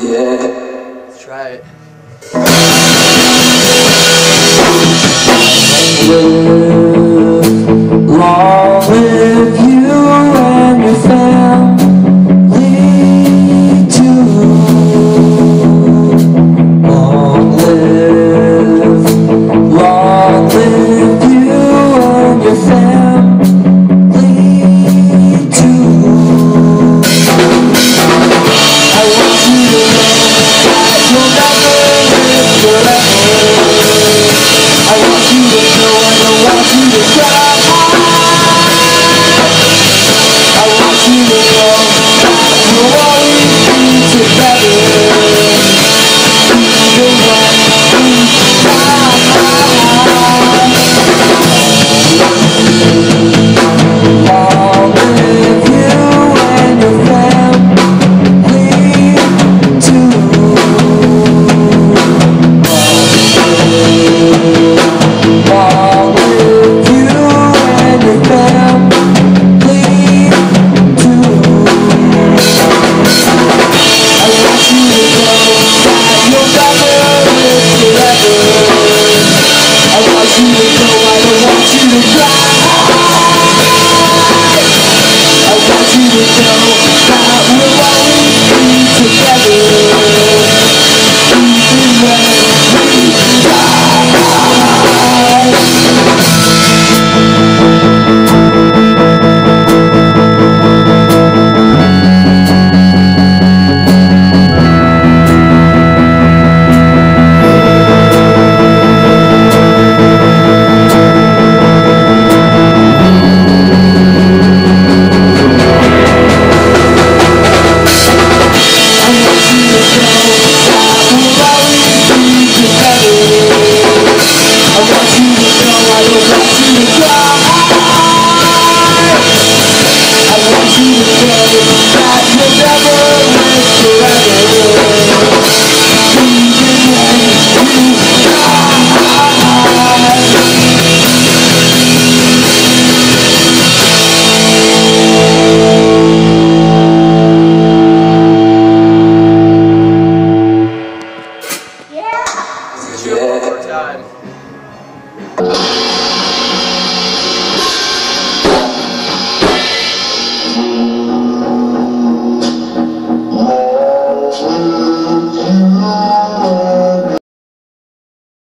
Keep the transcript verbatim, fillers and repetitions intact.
Yeah. Let's try it. Long live you and your family too. Long live, long live you and your family too. I want you to know that you'll never live forever. I want you to know I don't want you to cry. I want you to know that we'll always be together, even when we die. Long live you and your family too. Long live you and your family too. I want you to know that you'll never live forever. I want you to know I don't want you to cry. I want you to know that we'll always be together, even when we die. I want you to know that you'll never